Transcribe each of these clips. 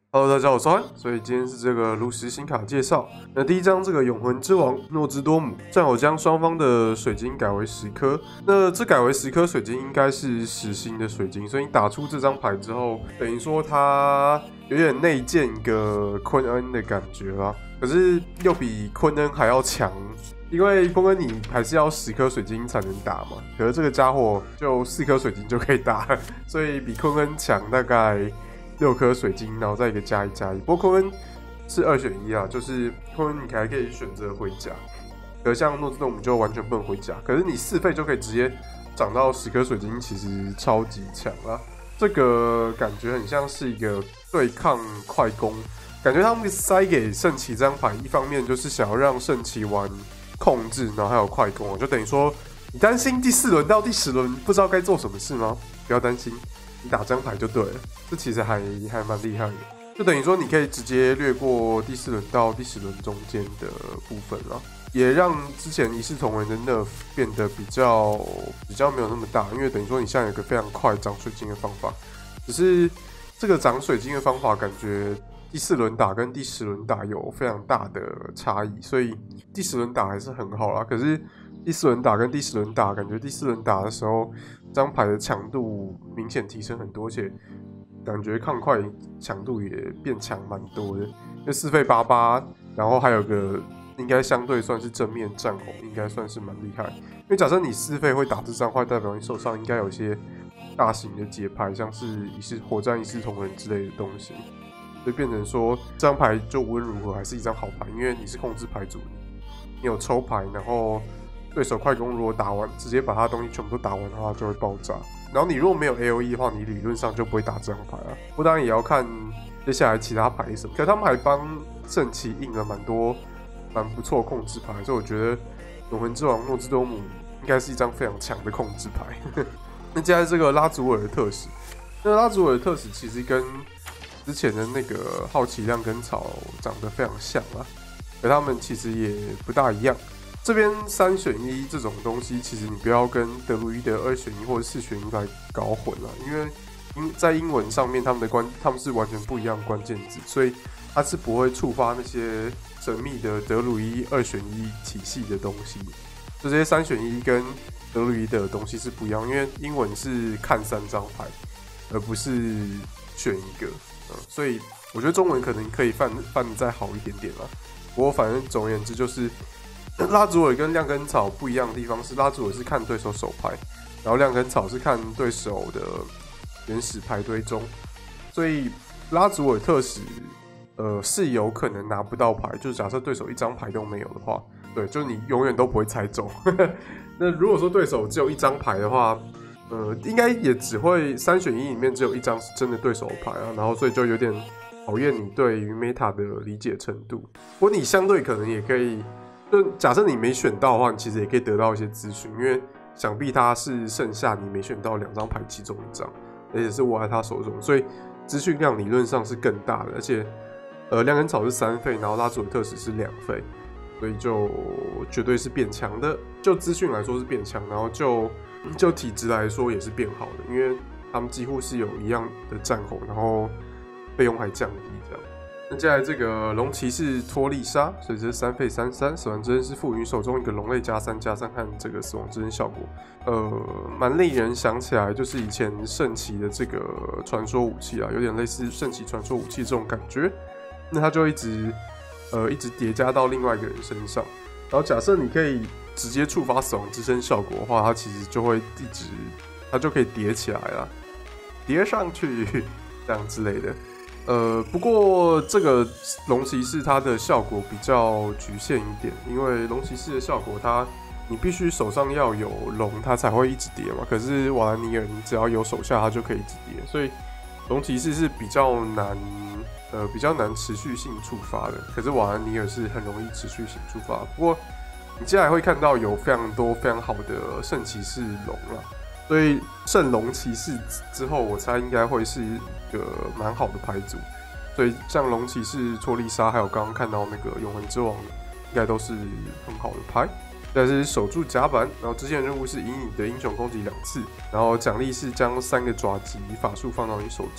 Hello，大家好，我是安。所以今天是这个炉石新卡介绍。那第一张这个永恒之王诺兹多姆，战友将双方的水晶改为10颗。那这改为10颗水晶应该是10星的水晶，所以你打出这张牌之后，等于说它有点内建一个昆恩的感觉啦。可是又比昆恩还要强，因为昆恩你还是要10颗水晶才能打嘛，可是这个家伙就4颗水晶就可以打，所以比昆恩强大概6颗水晶，然后再一个加1+1。不过昆恩是2选1啊，就是昆恩你还可以选择回甲，可像诺兹多姆就完全不能回甲。可是你4费就可以直接涨到10颗水晶，其实超级强啊！这个感觉很像是一个对抗快攻。感觉他们塞给圣骑这张牌，一方面就是想要让圣骑玩控制，然后还有快攻，就等于说你担心第4轮到第10轮不知道该做什么事吗？不要担心，你打这张牌就对了。这其实还蛮厉害的，就等于说你可以直接略过第4轮到第10轮中间的部分啦，也让之前一视同仁的 nerf 变得比较没有那么大，因为等于说你现在有一个非常快涨水晶的方法，只是这个涨水晶的方法感觉第4轮打跟第10轮打有非常大的差异，所以第10轮打还是很好啦。可是第4轮打跟第10轮打，感觉第4轮打的时候，这张牌的强度明显提升很多，而且感觉抗快强度也变强蛮多的。因为4费88，然后还有个应该相对算是正面战红，应该算是蛮厉害。因为假设你4费会打这张，话代表你手上应该有一些大型的节拍，像是火战一视同仁之类的东西。所以变成说这张牌就无论如何还是一张好牌，因为你是控制牌组，你有抽牌，然后对手快攻如果打完，直接把他的东西全部都打完的话就会爆炸。然后你如果没有 AOE 的话，你理论上就不会打这张牌啊。不过当然也要看接下来其他牌是什么。可是他们还帮圣骑印了蛮不错的控制牌，所以我觉得永恒之王诺兹多姆应该是一张非常强的控制牌。那接下来这个拉祖尔的特使，那拉祖尔的特使其实跟之前的那个好奇亮根草长得非常像啊，而他们其实也不大一样。这边3选1这种东西，其实你不要跟德鲁伊的2选1或者4选1来搞混了，因为在英文上面他们是完全不一样的关键字，所以它是不会触发那些神秘的德鲁伊2选1体系的东西。就这些3选1跟德鲁伊的东西是不一样，因为英文是看3张牌，而不是选一个。所以我觉得中文可能可以翻得再好一点点啦。不过反正总而言之就是拉祖尔跟亮根草不一样的地方是，拉祖尔是看对手手牌，然后亮根草是看对手的原始牌堆中，所以拉祖尔特使是有可能拿不到牌，就是假设对手1张牌都没有的话，对，就是你永远都不会猜中。那如果说对手只有1张牌的话，应该也只会3选1里面只有1张是真的对手的牌啊，然后所以就有点考验你对于 meta 的理解程度。不过你相对可能也可以，就假设你没选到的话，你其实也可以得到一些资讯，因为想必他是剩下你没选到2张牌其中1张，而且是握在他手中，所以资讯量理论上是更大的。而且亮根草是3费，然后拉祖尔特使是2费，所以就绝对是变强的。就资讯来说是变强，然后就体质来说也是变好的，因为他们几乎是有一样的战红，然后费用还降低这样。那接下来这个龙骑士托利莎，所以这是3费33，死亡之刃是赋予手中一个龙类+3+3和这个死亡之刃效果，蛮令人想起来就是以前圣骑的这个传说武器啊，有点类似圣骑传说武器这种感觉。那它就一直叠加到另外一个人身上，然后假设你可以直接触发死亡之身效果的话，它其实就会它就可以叠起来了，叠上去这样之类的。不过这个龙骑士它的效果比较局限一点，因为龙骑士的效果你必须手上要有龙，它才会一直叠嘛。可是瓦兰尼尔你只要有手下，它就可以一直叠，所以龙骑士是比较难持续性触发的。可是瓦兰尼尔是很容易持续性触发。不过你接下来会看到有非常多非常好的圣骑士龙啦，所以圣龙骑士之后，我猜应该会是一个蛮好的牌组。所以像龙骑士、托利莎，还有刚刚看到那个永恒之王，应该都是很好的牌。再来是守住甲板，然后支线任务是以你的英雄攻击2次，然后奖励是将3个爪击法术放到你手中。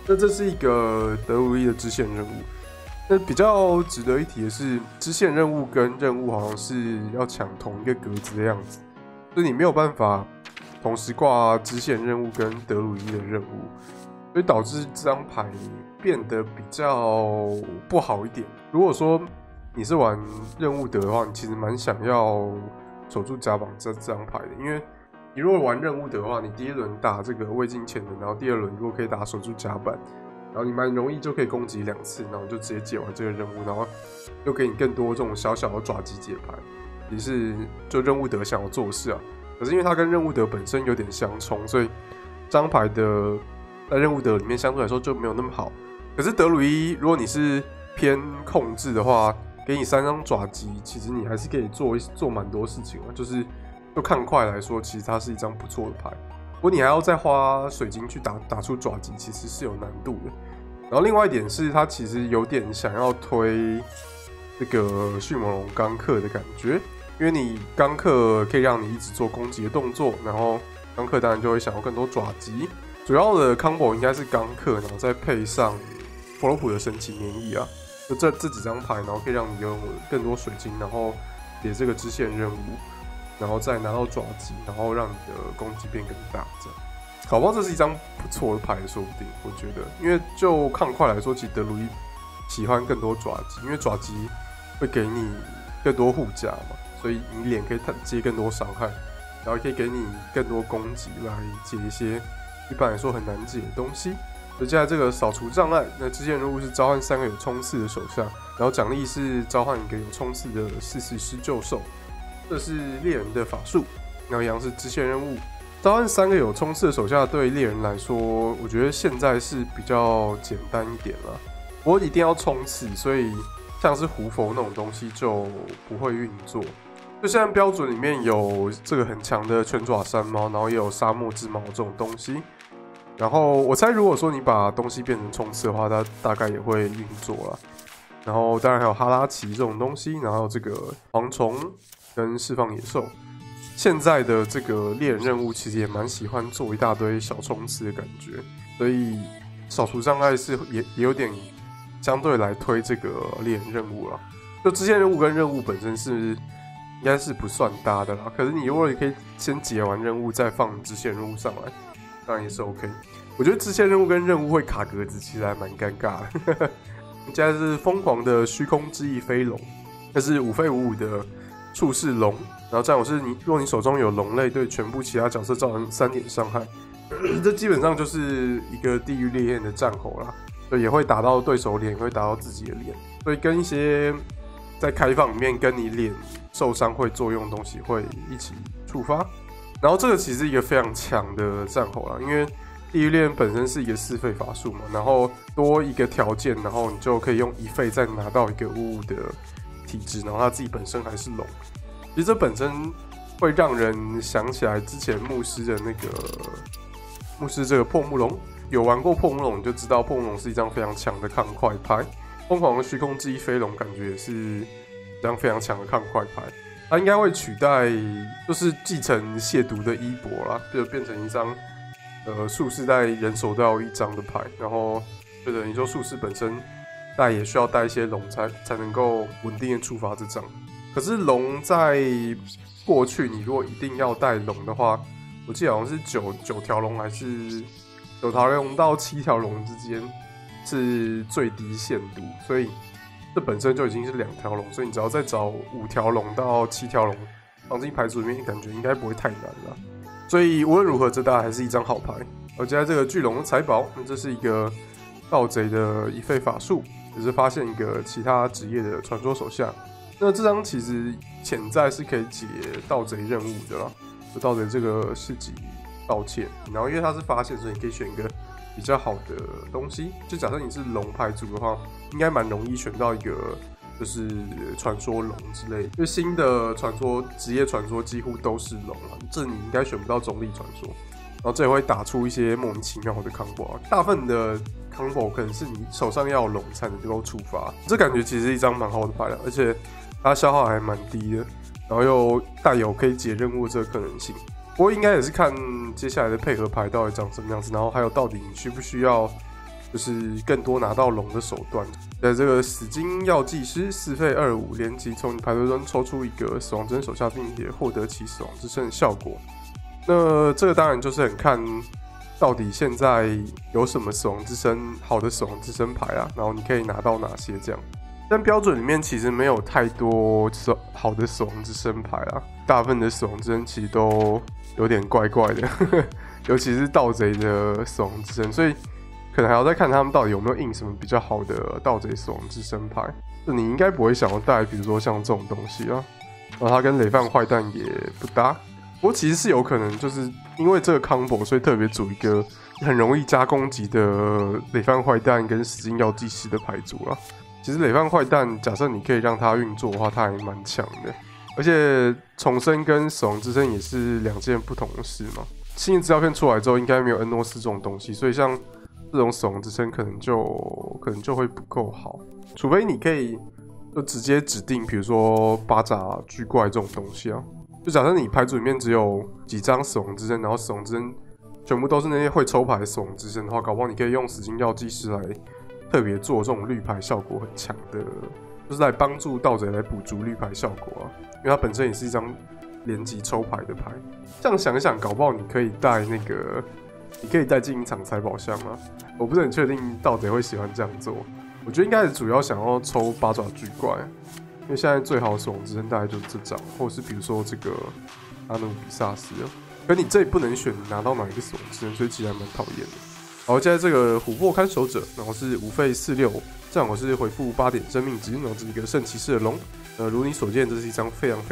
那这是一个德鲁伊的支线任务。那比较值得一提的是，支线任务跟任务好像是要抢同一个格子的样子，所以你没有办法同时挂支线任务跟德鲁伊的任务，所以导致这张牌变得比较不好一点。如果说你是玩任务德的话，你其实蛮想要守住甲榜这张牌的，因为你如果玩任务德的话，你第一轮打这个未尽潜能，然后第二轮如果可以打守住甲板，然后你蛮容易就可以攻击2次，然后就直接解完这个任务，然后又给你更多这种小小的爪击解牌，也是就任务德想要做的事啊。可是因为它跟任务德本身有点相冲，所以这张牌的在任务德里面相对来说就没有那么好。可是德鲁伊，如果你是偏控制的话，给你3张爪击，其实你还是可以做蛮多事情啊。就看快来说，其实它是一张不错的牌。不过你还要再花水晶去打出爪击，其实是有难度的。然后另外一点是，它其实有点想要推这个迅猛龙钢克的感觉，因为你钢克可以让你一直做攻击的动作，然后钢克当然就会想要更多爪击。主要的 combo 应该是钢克，然后再配上佛罗普的神奇免疫啊，就这几张牌，然后可以让你有更多水晶，然后解这个支线任务。然后再拿到爪击，然后让你的攻击变更大，这样搞不好这是一张不错的牌，说不定。我觉得，因为就抗快来说，其实德鲁伊喜欢更多爪击，因为爪击会给你更多护甲嘛，所以你脸可以接更多伤害，然后可以给你更多攻击来解一些一般来说很难解的东西。接下来这个扫除障碍，那支线任务是召唤3个有冲刺的手下，然后奖励是召唤1个有冲刺的44施救兽。这是猎人的法术，然后一样是支线任务。召唤3个有冲刺的手下，对猎人来说，我觉得现在是比较简单一点了。不过一定要冲刺，所以像是胡佛那种东西就不会运作。就现在标准里面有这个很强的拳爪山猫，然后也有沙漠之矛这种东西。然后我猜，如果说你把东西变成冲刺的话，它大概也会运作了。然后当然还有哈拉奇这种东西，然后还有这个蝗虫。跟释放野兽，现在的这个猎人任务其实也蛮喜欢做一大堆小冲刺的感觉，所以扫除障碍是也有点相对来推这个猎人任务了。就支线任务跟任务本身是应该是不算搭的啦，可是你如果可以先解完任务再放支线任务上来，当然也是 OK。我觉得支线任务跟任务会卡格子，其实还蛮尴尬的。现在是疯狂的虚空之翼飞龙，这是5费5的。术士龙，然后战友是如果你手中有龙类，对全部其他角色造成3点伤害，这基本上就是一个地狱烈焰的战吼啦，所以也会打到对手脸，也会打到自己的脸，所以跟一些在开放里面跟你脸受伤会作用的东西会一起触发。然后这个其实是一个非常强的战吼啦，因为地狱烈焰本身是一个4费法术嘛，然后多一个条件，然后你就可以用1费再拿到一个物的体质，然后他自己本身还是龙，其实这本身会让人想起来之前牧师的那个牧师这个破木龙，有玩过破木龙你就知道破木龙是一张非常强的抗快牌，疯狂的虚空之翼飞龙感觉也是一张非常强的抗快牌，它应该会取代就是继承亵渎的衣钵啦，就变成一张术士带人手都要1张的牌，然后就等于说术士本身带也需要带一些龙才能够稳定的触发这张。可是龙在过去，你如果一定要带龙的话，我记得好像是9条龙还是9条龙到7条龙之间是最低限度，所以这本身就已经是2条龙，所以你只要再找5条龙到7条龙放进牌组里面，感觉应该不会太难了。所以无论如何，这大概还是一张好牌。而接下来这个巨龙的财宝，这是一个盗贼的1费法术。只是发现一个其他职业的传说手下，那这张其实潜在是可以解盗贼任务的啦，就盗贼这个市集盗窃，然后因为它是发现，所以你可以选一个比较好的东西。就假设你是龙牌组的话，应该蛮容易选到一个就是传说龙之类的，因为新的传说职业传说几乎都是龙了，这你应该选不到中立传说。然后这也会打出一些莫名其妙的 combo， 大部分的 combo 可能是你手上要有龙才能够触发，这感觉其实是一张蛮好的牌，而且它消耗还蛮低的，然后又带有可以解任务这个可能性。不过应该也是看接下来的配合牌到底长什么样子，然后还有到底你需不需要就是更多拿到龙的手段。在这个死金药剂师4费25，连击从你牌堆中抽出一个死亡之身手下，并且获得其死亡之身的效果。那这个当然就是很看到底现在有什么死亡之身好的死亡之身牌啊，然后你可以拿到哪些这样。但标准里面其实没有太多好的死亡之身牌啊，大部分的死亡之身其实都有点怪怪的，尤其是盗贼的死亡之身，所以可能还要再看他们到底有没有印什么比较好的盗贼死亡之身牌。就你应该不会想要带，比如说像这种东西啊，然后它跟累犯坏蛋也不搭。不过其实是有可能，就是因为这个 combo， 所以特别组一个很容易加攻击的累犯坏蛋跟死金药剂师的牌组啦。其实累犯坏蛋，假设你可以让它运作的话，它还蛮强的。而且重生跟死亡之身也是2件不同的事嘛。新的资料片出来之后，应该没有恩诺斯这种东西，所以像这种死亡之身可能就会不够好，除非你可以就直接指定，比如说八爪巨怪这种东西啊。就假设你牌组里面只有几张死亡之身，然后死亡之身全部都是那些会抽牌的死亡之身的话，搞不好你可以用死金药剂师来特别做这种绿牌效果很强的，就是来帮助盗贼来补足绿牌效果啊，因为它本身也是一张连击抽牌的牌。这样想一想，搞不好你可以带进一场财宝箱啊。我不是很确定盗贼会喜欢这样做，我觉得应该是主要想要抽八爪巨怪，因为现在最好的死亡之身大概就是这张，或者是比如说这个阿努比萨斯啊。可你这里不能选拿到哪一个死亡之身，所以其实还蛮讨厌的。好，接下来这个琥珀看守者，然后是5费46，这样我是回复8点生命值，然后这是一个圣骑士的龙。如你所见，这是一张非常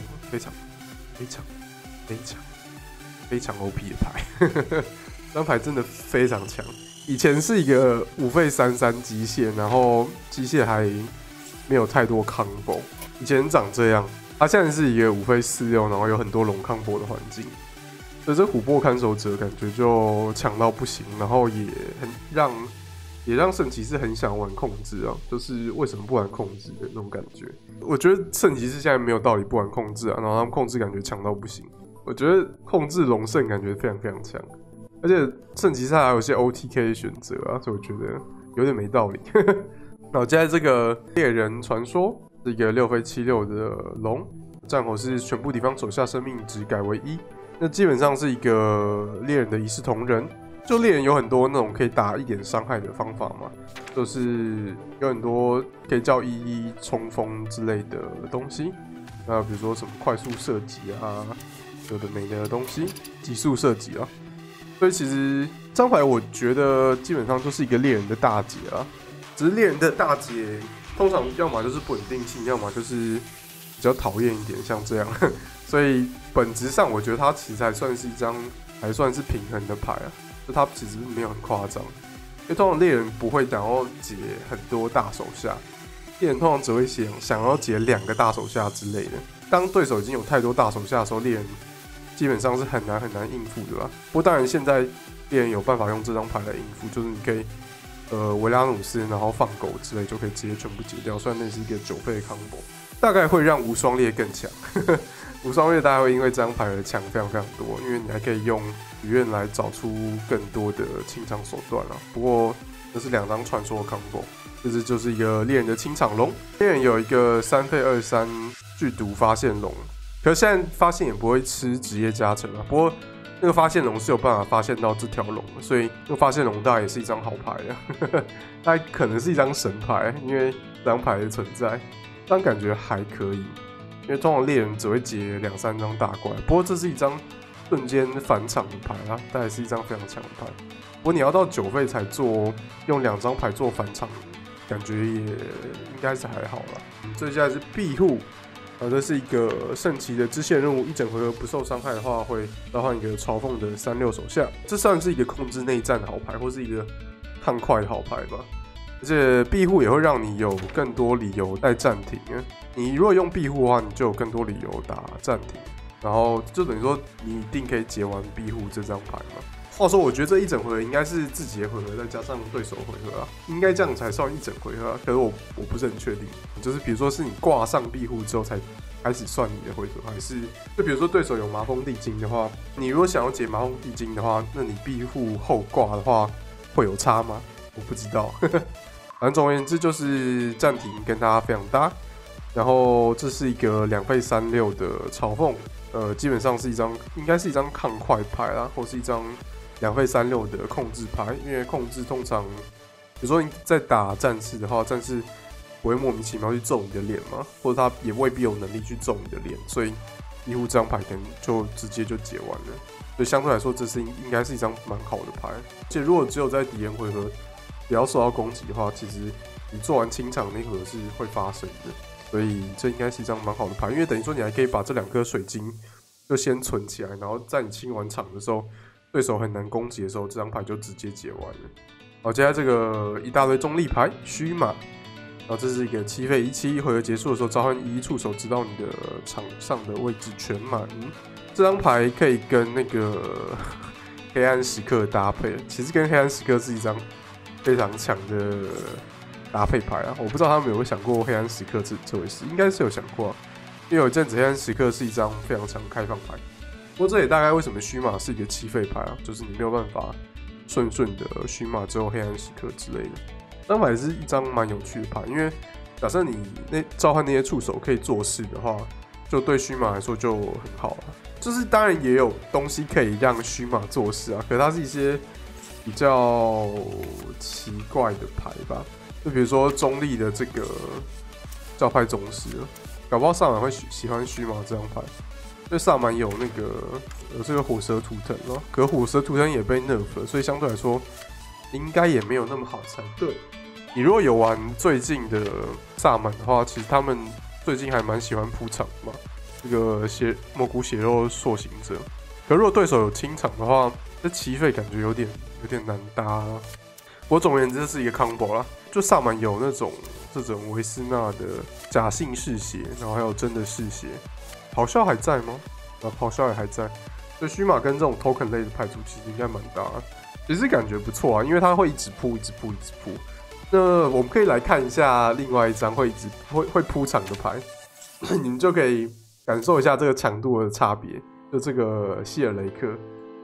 OP 的牌，这张牌真的非常强。以前是一个5费33机械，然后机械还没有太多 combo， 以前长这样，它现在是一个5费46，然后有很多龙 combo 的环境。所以这琥珀看守者感觉就强到不行，然后也让圣骑士很想玩控制啊，就是为什么不玩控制的那种感觉。我觉得圣骑士现在没有道理不玩控制啊，然后他们控制感觉强到不行。我觉得控制龙圣感觉非常非常强，而且圣骑士还有一些 OTK 选择啊，所以我觉得有点没道理。然后接下来这个猎人传说是一个6费76的龙，战火是全部敌方手下生命值改为1。那基本上是一个猎人的一视同仁，就猎人有很多那种可以打1点伤害的方法嘛，就是有很多可以叫11冲锋之类的东西，那比如说什么快速射击啊，有的没的东西，急速射击啊，所以其实这张牌我觉得基本上就是一个猎人的大劫啊，只是猎人的大劫通常要么就是不稳定性，要么就是比较讨厌一点，像这样。所以本质上，我觉得它其实还算是一张还算是平衡的牌啊，就它其实没有很夸张。因为通常猎人不会想要解很多大手下，猎人通常只会想要解2个大手下之类的。当对手已经有太多大手下的时候，猎人基本上是很难应付的啦。不过当然现在猎人有办法用这张牌来应付，就是你可以维拉努斯，然后放狗之类就可以直接全部解掉。虽然那是一个9费的 combo， 大概会让无双猎更强。无双猎大概会因为这张牌而强非常非常多，因为你还可以用许愿来找出更多的清场手段啦。不过这是2张传说的 combo， 这就是一个猎人的清场龙。猎人有一个3费23剧毒发现龙，可是现在发现也不会吃职业加成啊。不过那个发现龙是有办法发现到这条龙的，所以那个发现龙大概也是一张好牌啊。它可能是一张神牌，因为这张牌的存在，但感觉还可以。因为通常猎人只会解2-3张大怪，不过这是一张瞬间返场的牌啊，它也是一张非常强的牌。不过你要到9费才做，用2张牌做返场，感觉也应该是还好啦。接下来是庇护，这是一个圣骑的支线任务，一整回合不受伤害的话，会召唤一个嘲讽的36手下。这算是一个控制内战的好牌，或是一个抗快的好牌吧。而且庇护也会让你有更多理由带暂停。你如果用庇护的话，你就有更多理由打暂停，然后就等于说你一定可以解完庇护这张牌嘛。话说，我觉得这一整回合应该是自己的回合再加上对手回合啊，应该这样才算一整回合啊。可是我不是很确定，就是比如说是你挂上庇护之后才开始算你的回合，还是就比如说对手有麻风地精的话，你如果想要解麻风地精的话，那你庇护后挂的话会有差吗？ 我不知道。反正总而言之就是暂停跟它非常搭，然后这是一个2费36的嘲讽，基本上是应该是一张抗快牌啦，或是一张2费36的控制牌，因为控制通常，比如说你在打战士的话，战士不会莫名其妙去揍你的脸嘛，或者他也未必有能力去揍你的脸，所以几乎这张牌可能就直接就解完了。所以相对来说，这是应该是一张蛮好的牌。而且如果只有在敌人回合不要受到攻击的话，其实你做完清场那回合是会发生的。所以这应该是一张蛮好的牌，因为等于说你还可以把这2颗水晶就先存起来，然后在你清完场的时候，对手很难攻击的时候，这张牌就直接解完了。好，接下来这个一大堆中立牌虚马，然后这是一个7费17，回合结束的时候召唤1触手，直到你的场上的位置全满。这张牌可以跟那个黑暗时刻搭配，其实跟黑暗时刻是一张非常强的搭配牌啊。我不知道他们有没有想过黑暗时刻这回事，应该是有想过啊，因为有一阵子黑暗时刻是一张非常强的开放牌。不过这也大概为什么虚马是一个7费牌啊，就是你没有办法顺的虚马之后黑暗时刻之类的。这张牌是一张蛮有趣的牌，因为假设你召唤那些触手可以做事的话，就对虚马来说就很好啊。就是当然也有东西可以让虚马做事啊，可是它是一些比较奇怪的牌吧，就比如说中立的这个教派宗师，搞不好萨满会喜欢虚马这张牌，因为萨满有这个火蛇图腾哦，可火蛇图腾也被 nerf 了，所以相对来说应该也没有那么好才对。你如果有玩最近的萨满的话，其实他们最近还蛮喜欢铺场的嘛。这个蘑菇血肉塑形者，可如果对手有清场的话，这7费感觉有点难搭啦。不过总而言之，这是一个 combo 啦。就萨满有这种维斯纳的假性嗜血，然后还有真的嗜血。咆哮还在吗？咆哮也还在。所以虚马跟这种 token 类的牌组其实应该蛮搭的，其实感觉不错啊，因为它会一直铺。那我们可以来看一下另外一张会铺场的牌，你们就可以感受一下这个强度的差别。就这个希尔雷克，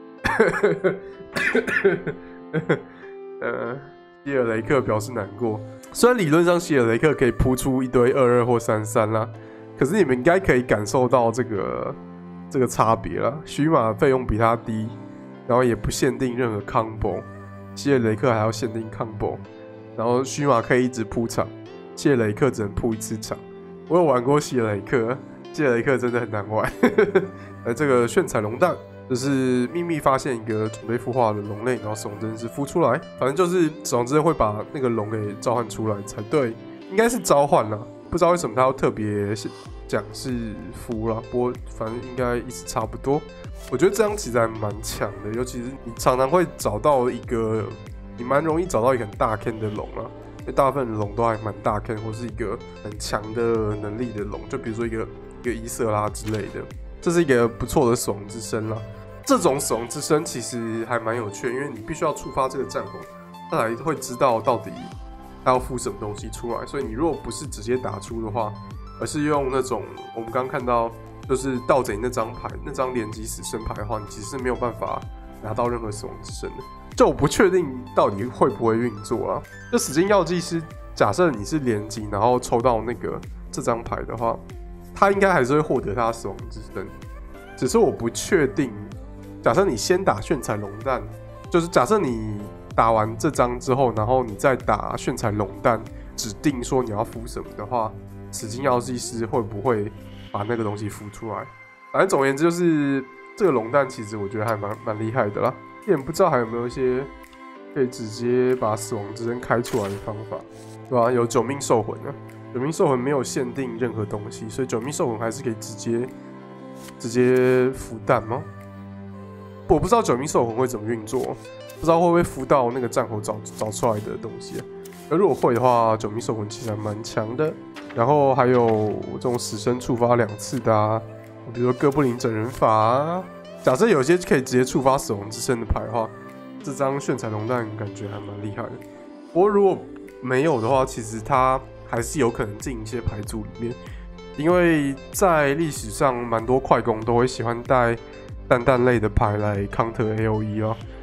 希尔雷克表示难过。虽然理论上希尔雷克可以铺出一堆22或33啦，可是你们应该可以感受到这个差别啦。虚马费用比他低，然后也不限定任何 combo， 希尔雷克还要限定 combo。然后虚马可以一直铺场，希尔雷克只能铺1次场。我有玩过希尔雷克，希尔雷克真的很难玩。这个炫彩龙蛋就是秘密发现一个准备孵化的龙类，然后死亡之刃是孵出来，反正就是死亡之刃会把那个龙给召唤出来才对，应该是召唤啦，不知道为什么他要特别讲是孵啦，不过反正应该意思差不多。我觉得这张其实还蛮强的，尤其是你常常会找到你蛮容易找到一个很大 Ken 的龙啦，因为大部分的龙都还蛮大 Ken， 或是一个很强的能力的龙，就比如说一个伊瑟拉之类的，这是一个不错的死亡之身啦。这种死亡之身其实还蛮有趣的，因为你必须要触发这个战火，他才会知道到底他要孵什么东西出来。所以你如果不是直接打出的话，而是用那种我们刚刚看到就是盗贼那张牌，那张连击死神牌的话，你其实是没有办法拿到任何死亡之身的。就我不确定到底会不会运作啊。就死金药剂师，假设你是连击，然后抽到这张牌的话，他应该还是会获得他的死亡之身。只是我不确定，假设你先打炫彩龙蛋，就是假设你打完这张之后，然后你再打炫彩龙蛋，指定说你要孵什么的话，死金药剂师会不会把那个东西孵出来？反正总而言之，就是这个龙蛋其实我觉得还蛮厉害的啦。也不知道还有没有一些可以直接把死亡之刃开出来的方法，对吧？有9命兽魂啊，9命兽魂没有限定任何东西，所以9命兽魂还是可以直接孵蛋吗？我不知道9命兽魂会怎么运作，不知道会不会孵到那个战火找出来的东西啊。而如果会的话，9命兽魂其实还蛮强的。然后还有这种死生触发2次的啊，比如说哥布林整人法啊。假设有些可以直接触发死亡之身的牌的话，这张炫彩龙蛋感觉还蛮厉害的。不过如果没有的话，其实它还是有可能进一些牌组里面，因为在历史上蛮多快攻都会喜欢带蛋类的牌来 counter AOE 啊。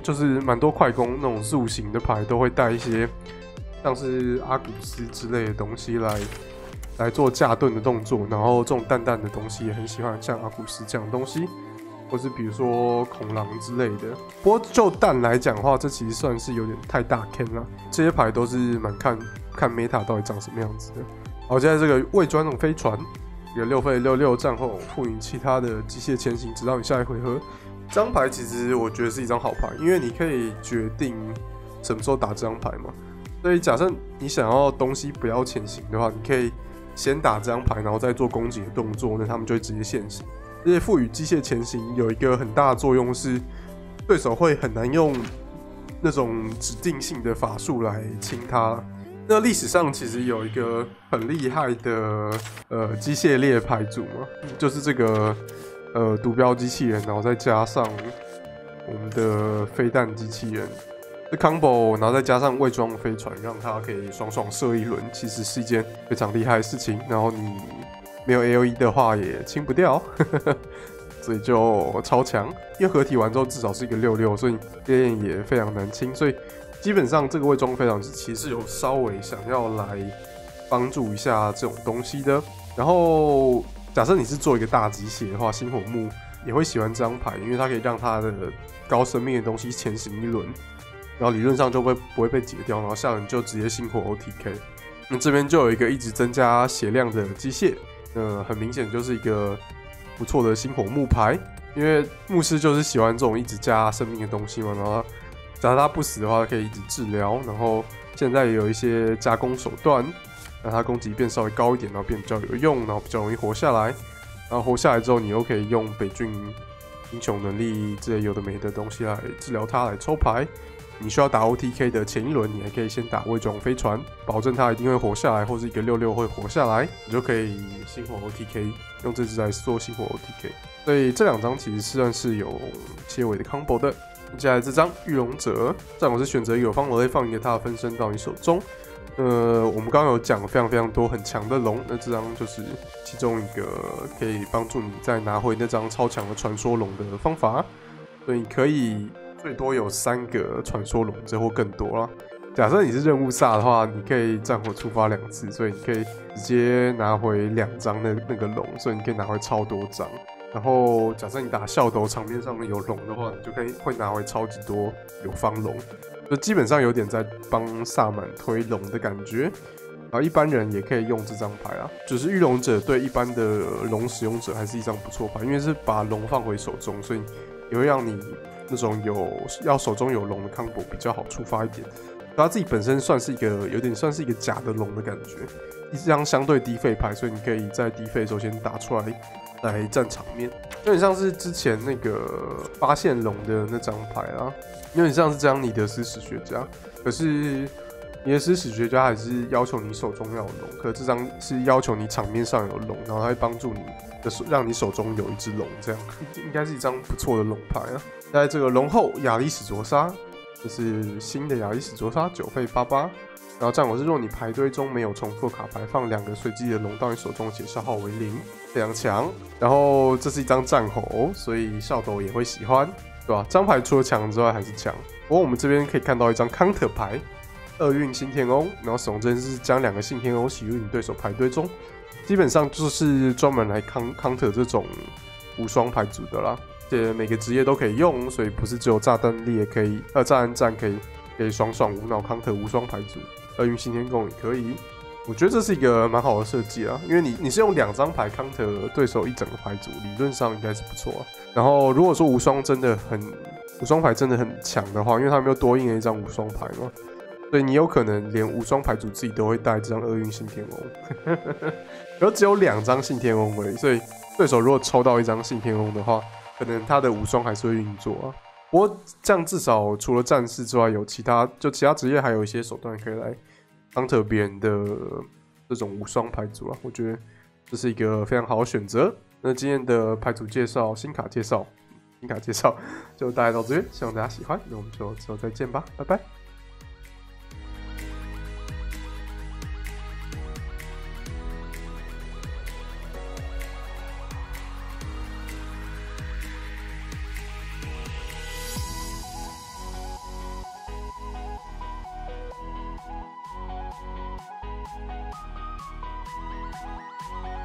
就是蛮多快攻那种塑形的牌都会带一些像是阿古斯之类的东西来做架盾的动作，然后这种淡淡的东西也很喜欢，像阿古斯这样的东西，或是比如说恐狼之类的。不过就蛋来讲的话，这其实算是有点太大坑了。这些牌都是蛮看 meta 到底长什么样子的。好，现在这个未专用飞船，一个6费66战后赋予其他的机械前行，直到你下一回合。这张牌其实我觉得是一张好牌，因为你可以决定什么时候打这张牌嘛。所以假设你想要东西不要前行的话，你可以先打这张牌，然后再做攻击的动作，那他们就会直接现形。而且赋予机械前行有一个很大的作用是，对手会很难用那种指定性的法术来清它。那历史上其实有一个很厉害的机械猎牌组嘛，就是这个毒镖机器人，然后再加上我们的飞弹机器人，这 combo， 然后再加上伪装飞船，让它可以爽爽射一轮，其实是一件非常厉害的事情。然后你没有 AOE 的话也清不掉，所以就超强。因为合体完之后至少是一个66，所以烈焰也非常难清，所以基本上这个伪装飞船其实有稍微想要来帮助一下这种东西的。然后假设你是做一个大机械的话，星火木也会喜欢这张牌，因为它可以让它的高生命的东西前行一轮，然后理论上就不会被解掉，然后下轮就直接星火 OTK。那这边就有一个一直增加血量的机械，很明显就是一个不错的星火木牌，因为牧师就是喜欢这种一直加生命的东西嘛，然后假如他不死的话，可以一直治疗，然后现在也有一些加工手段，让他攻击变稍微高一点，然后变比较有用，然后比较容易活下来。然后活下来之后，你又可以用北郡英雄能力之类有的没的东西来治疗他，来抽牌。你需要打 OTK 的前一轮，你还可以先打伪装飞船，保证他一定会活下来，或是一个66会活下来，你就可以星火 OTK， 用这支来做星火 OTK。所以这两张其实算是有切尾的 combo 的。接下来这张御龙者，战果是选择一个有方龙类放一个它的分身到你手中。我们刚刚有讲非常非常多很强的龙，那这张就是其中一个可以帮助你再拿回那张超强的传说龙的方法。所以你可以最多有3个传说龙，这或更多啦。假设你是任务萨的话，你可以战火触发2次，所以你可以直接拿回2张那个龙，所以你可以拿回超多张。然后假设你打笑斗场面上面有龙的话，你就会拿回超级多有方龙，就基本上有点在帮萨满推龙的感觉。然后一般人也可以用这张牌啊，就是御龙者对一般的龙使用者还是一张不错牌，因为是把龙放回手中，所以也会让你那种要手中有龙的 combo 比较好触发一点。它自己本身算是有点算是一个假的龙的感觉，一张相对低费牌，所以你可以在低费的时候先打出来占场面，有点像是之前那个发现龙的那张牌啊，有点像是这张尼德斯史学家，可是尼德斯史学家还是要求你手中要有龙，可是这张是要求你场面上有龙，然后它会帮助你让你手中有一只龙，这样应该是一张不错的龙牌啊。在这个龙后亚历史卓莎，这是新的亚历史卓莎9费88。然后战果是，若你牌堆中没有重复卡牌，放2个随机的龙到你手中，且消耗为0，非常强。然后这是一张战猴，所以笑斗也会喜欢，对吧？这张牌除了强之外还是强。不过我们这边可以看到一张 counter 牌，厄运信天翁，然后使用针是将2个信天翁洗入你对手牌堆中，基本上就是专门来 counter 这种无双牌组的啦。且每个职业都可以用，所以不是只有炸弹猎可以，炸弹战可以爽爽无脑 counter 无双牌组。厄运信天宫也可以，我觉得这是一个蛮好的设计啊，因为你是用2张牌 counter 对手一整个牌组，理论上应该是不错啊。然后如果说无双牌真的很强的话，因为他们又多印了一张无双牌嘛，所以你有可能连无双牌组自己都会带这张厄运信天翁，然后只有2张信天翁而已，所以对手如果抽到一张信天翁的话，可能他的无双还是会运作啊。不过这样至少除了战士之外，有其他职业还有一些手段可以来counter别人的这种无双牌组啊，我觉得这是一个非常好的选择。那今天的牌组介绍、新卡介绍就大概到这边，希望大家喜欢。那我们就之后再见吧，拜拜。